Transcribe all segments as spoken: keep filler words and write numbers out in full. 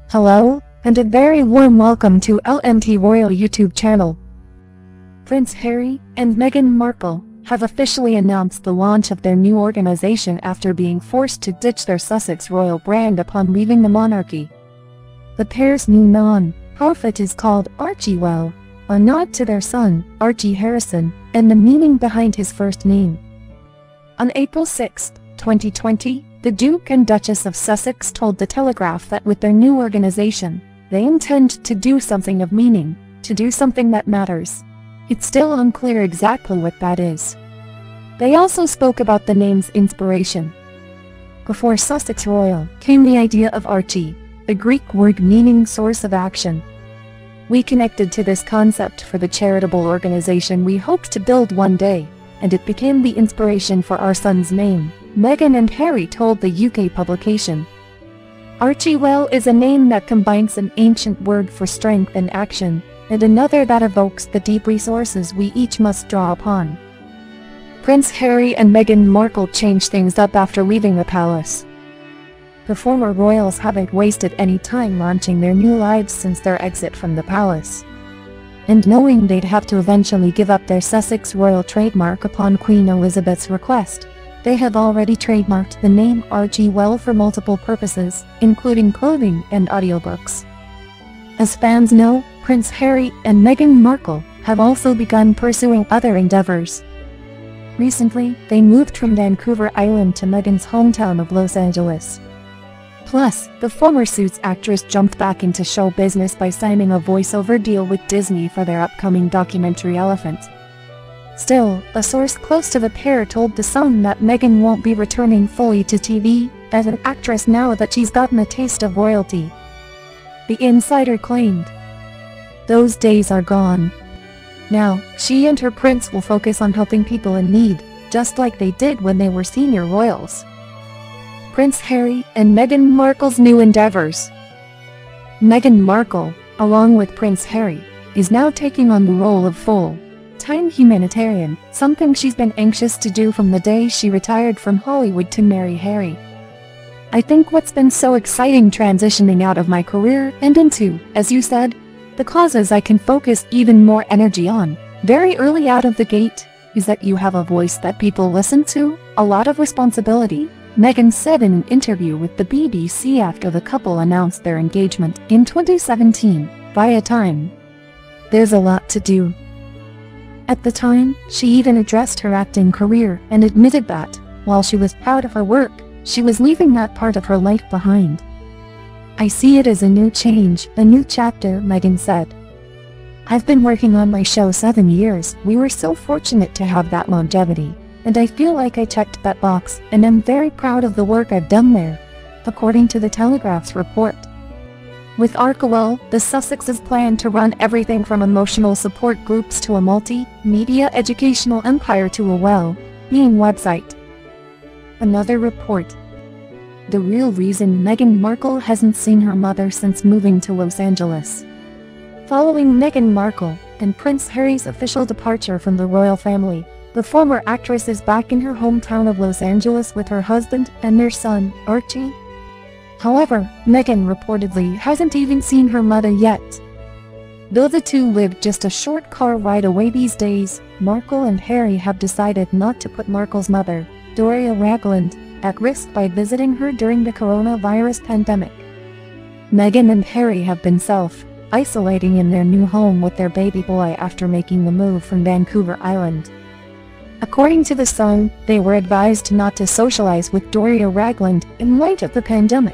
Hello, and a very warm welcome to L M T Royal YouTube channel. Prince Harry and Meghan Markle have officially announced the launch of their new organization after being forced to ditch their Sussex royal brand upon leaving the monarchy. The pair's new non-profit is called Archewell, a nod to their son, Archie Harrison, and the meaning behind his first name. On April sixth, twenty twenty, the Duke and Duchess of Sussex told The Telegraph that with their new organization, they intend to do something of meaning, to do something that matters. It's still unclear exactly what that is. They also spoke about the name's inspiration. Before Sussex Royal came the idea of Archie, the Greek word meaning source of action. We connected to this concept for the charitable organization we hoped to build one day, and it became the inspiration for our son's name, Meghan and Harry told the U K publication. Archewell is a name that combines an ancient word for strength and action, and another that evokes the deep resources we each must draw upon. Prince Harry and Meghan Markle changed things up after leaving the palace. The former royals haven't wasted any time launching their new lives since their exit from the palace. And knowing they'd have to eventually give up their Sussex royal trademark upon Queen Elizabeth's request, they have already trademarked the name Archewell for multiple purposes, including clothing and audiobooks. As fans know, Prince Harry and Meghan Markle have also begun pursuing other endeavors. Recently, they moved from Vancouver Island to Meghan's hometown of Los Angeles. Plus, the former Suits actress jumped back into show business by signing a voiceover deal with Disney for their upcoming documentary Elephant. Still, a source close to the pair told The Sun that Meghan won't be returning fully to T V as an actress now that she's gotten a taste of royalty. The insider claimed, "Those days are gone. Now, she and her prince will focus on helping people in need, just like they did when they were senior royals." Prince Harry and Meghan Markle's new endeavors. Meghan Markle, along with Prince Harry, is now taking on the role of full-time humanitarian, something she's been anxious to do from the day she retired from Hollywood to marry Harry. "I think what's been so exciting transitioning out of my career and into, as you said, the causes I can focus even more energy on, very early out of the gate, is that you have a voice that people listen to, a lot of responsibility," Meghan said in an interview with the B B C after the couple announced their engagement in twenty seventeen, via Time. "There's a lot to do." At the time, she even addressed her acting career and admitted that, while she was proud of her work, she was leaving that part of her life behind. "I see it as a new change, a new chapter," Meghan said. "I've been working on my show seven years, we were so fortunate to have that longevity, and I feel like I checked that box, and I'm very proud of the work I've done there," according to The Telegraph's report. With Archewell, the Sussexes plan to run everything from emotional support groups to a multi-media educational empire to a well-being website. Another report. The real reason Meghan Markle hasn't seen her mother since moving to Los Angeles. Following Meghan Markle and Prince Harry's official departure from the royal family, the former actress is back in her hometown of Los Angeles with her husband and their son, Archie. However, Meghan reportedly hasn't even seen her mother yet. Though the two live just a short car ride away these days, Markle and Harry have decided not to put Markle's mother, Doria Ragland, at risk by visiting her during the coronavirus pandemic. Meghan and Harry have been self-isolating in their new home with their baby boy after making the move from Vancouver Island. According to The Sun, they were advised not to socialize with Doria Ragland in light of the pandemic.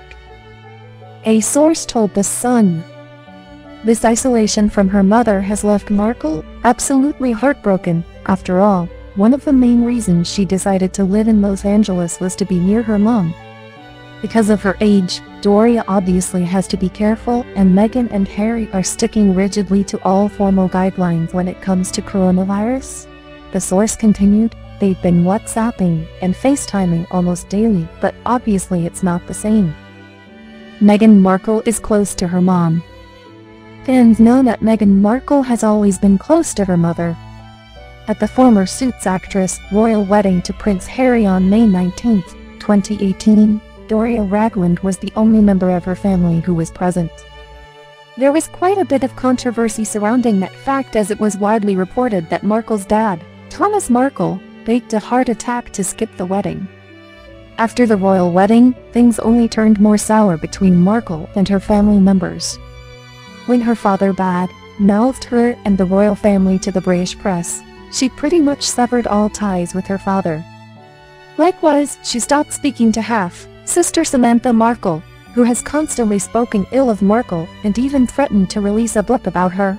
A source told The Sun. This isolation from her mother has left Markle absolutely heartbroken. After all, one of the main reasons she decided to live in Los Angeles was to be near her mom. Because of her age, Doria obviously has to be careful, and Meghan and Harry are sticking rigidly to all formal guidelines when it comes to coronavirus. The source continued, "They've been WhatsApping and FaceTiming almost daily, but obviously it's not the same." Meghan Markle is close to her mom. Fans know that Meghan Markle has always been close to her mother. At the former Suits actress' royal wedding to Prince Harry on May nineteenth, twenty eighteen, Victoria Ragland was the only member of her family who was present. There was quite a bit of controversy surrounding that fact, as it was widely reported that Markle's dad, Thomas Markle, faked a heart attack to skip the wedding. After the royal wedding, things only turned more sour between Markle and her family members. When her father bad-mouthed her and the royal family to the British press, she pretty much severed all ties with her father. Likewise, she stopped speaking to half-sister Samantha Markle, who has constantly spoken ill of Markle and even threatened to release a book about her.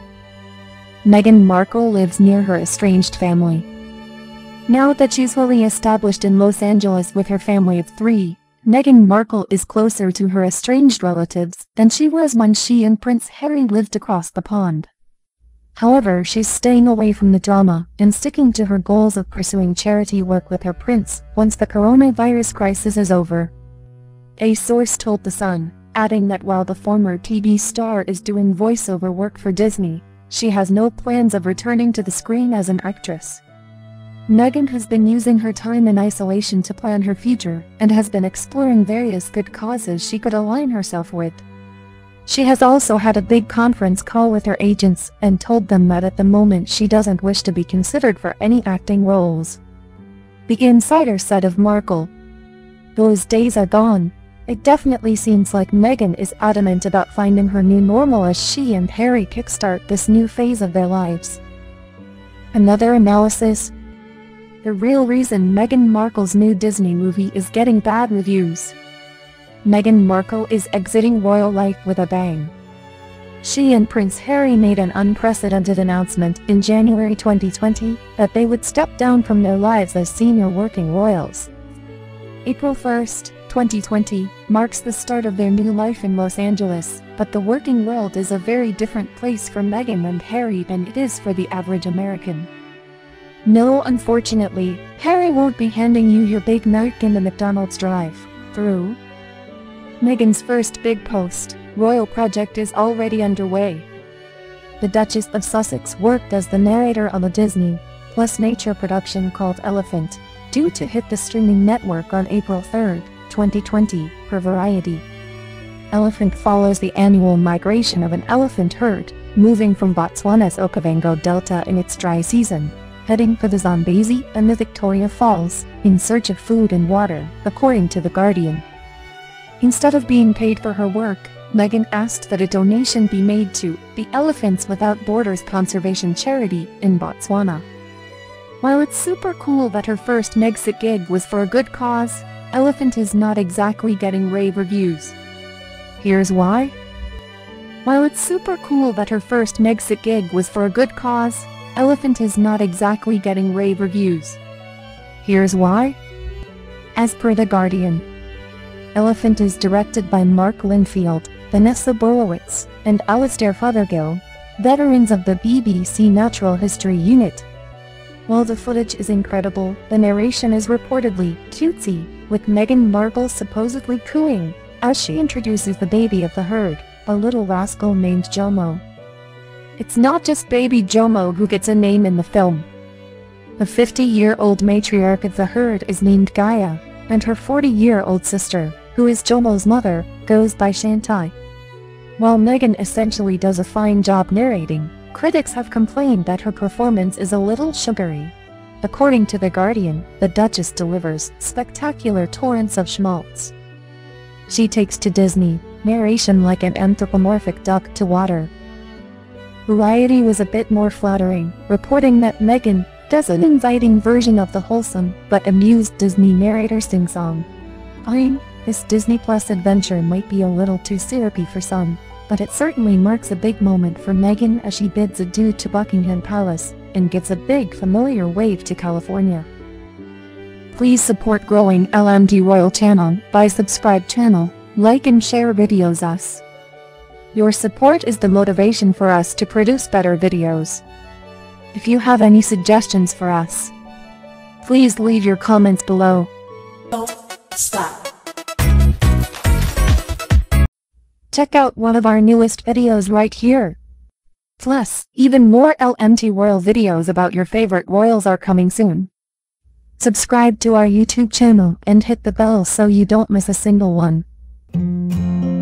Meghan Markle lives near her estranged family. Now that she's fully established in Los Angeles with her family of three, Meghan Markle is closer to her estranged relatives than she was when she and Prince Harry lived across the pond. However, she's staying away from the drama and sticking to her goals of pursuing charity work with her prince once the coronavirus crisis is over. A source told The Sun, adding that while the former T V star is doing voiceover work for Disney, she has no plans of returning to the screen as an actress. Meghan has been using her time in isolation to plan her future and has been exploring various good causes she could align herself with. She has also had a big conference call with her agents and told them that at the moment she doesn't wish to be considered for any acting roles. The insider said of Markle, "Those days are gone. It definitely seems like Meghan is adamant about finding her new normal as she and Harry kickstart this new phase of their lives." Another analysis: the real reason Meghan Markle's new Disney movie is getting bad reviews. Meghan Markle is exiting royal life with a bang. She and Prince Harry made an unprecedented announcement in January twenty twenty that they would step down from their lives as senior working royals. April first, twenty twenty, marks the start of their new life in Los Angeles, but the working world is a very different place for Meghan and Harry than it is for the average American. No, unfortunately, Harry won't be handing you your Big Mac in the McDonald's drive-thru. Meghan's first big post-royal project is already underway. The Duchess of Sussex worked as the narrator on a Disney Plus nature production called Elephant, due to hit the streaming network on April third, twenty twenty, per Variety. Elephant follows the annual migration of an elephant herd, moving from Botswana's Okavango Delta in its dry season, heading for the Zambezi and the Victoria Falls, in search of food and water, according to The Guardian. Instead of being paid for her work, Meghan asked that a donation be made to the Elephants Without Borders conservation charity in Botswana. While it's super cool that her first Megxit gig was for a good cause, Elephant is not exactly getting rave reviews. Here's why. While it's super cool that her first Megxit gig was for a good cause, Elephant is not exactly getting rave reviews. Here's why. As per The Guardian, Elephant is directed by Mark Linfield, Vanessa Borowitz, and Alistair Fothergill, veterans of the B B C Natural History Unit. While the footage is incredible, the narration is reportedly cutesy, with Meghan Markle supposedly cooing as she introduces the baby of the herd, a little rascal named Jomo. It's not just baby Jomo who gets a name in the film. The fifty-year-old matriarch of the herd is named Gaia, and her forty-year-old sister, who is Jomo's mother, goes by Shantai. While Meghan essentially does a fine job narrating, critics have complained that her performance is a little sugary. According to The Guardian, the Duchess delivers spectacular torrents of schmaltz. She takes to Disney narration like an anthropomorphic duck to water. Variety was a bit more flattering, reporting that Meghan does an inviting version of the wholesome but amused Disney narrator sing-song. Fine, this Disney Plus adventure might be a little too syrupy for some, but it certainly marks a big moment for Meghan as she bids adieu to Buckingham Palace and gives a big familiar wave to California. Please support growing L M T Royal channel by subscribe channel, like and share videos us. Your support is the motivation for us to produce better videos. If you have any suggestions for us, please leave your comments below. Don't stop. Check out one of our newest videos right here. Plus, even more L M T Royal videos about your favorite royals are coming soon. Subscribe to our YouTube channel and hit the bell so you don't miss a single one.